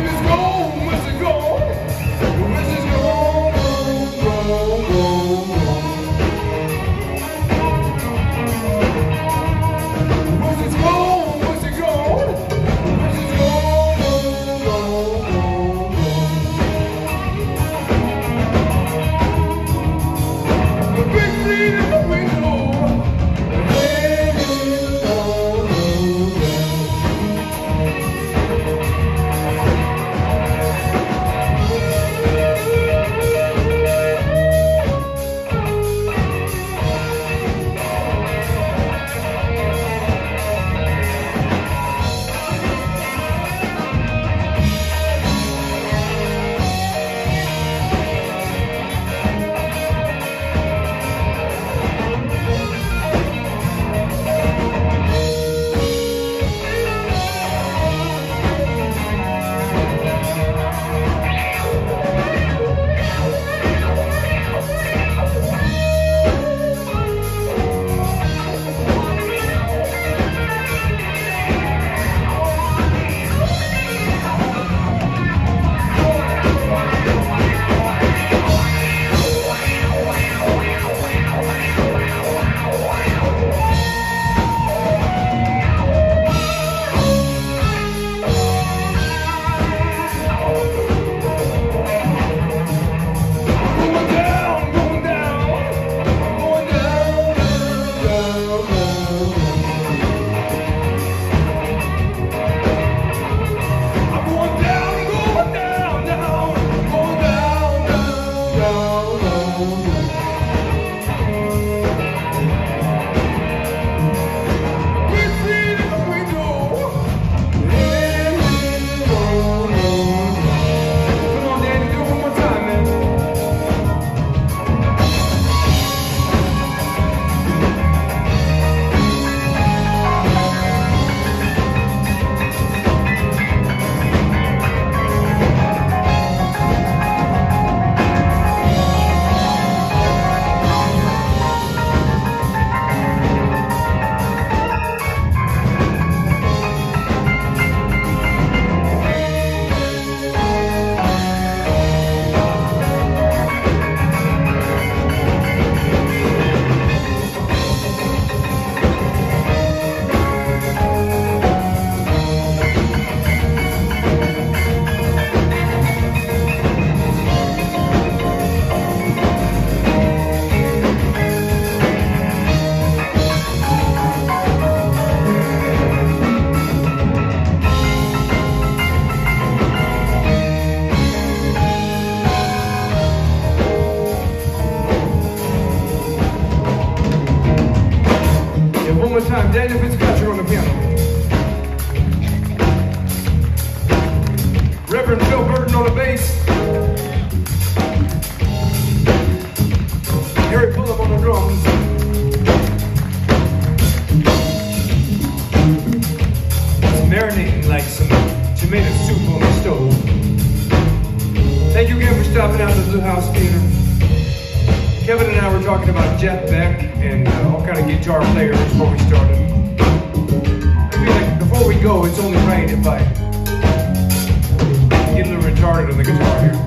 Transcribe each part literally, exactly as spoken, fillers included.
more time. Daniel Fitzpatrick on the piano. Reverend Phil Burton on the bass. Harry Pullum on the drums. It's marinating like some tomato soup on the stove. Thank you again for stopping out to the Blue House Theater. Kevin and I were talking about Jeff Beck and uh, all kind of guitar players before we started. I feel like before we go, it's only right if I get a little retarded on the guitar here.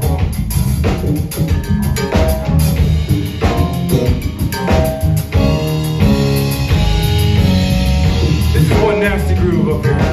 This is one nasty groove up here.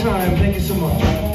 time. Thank you so much.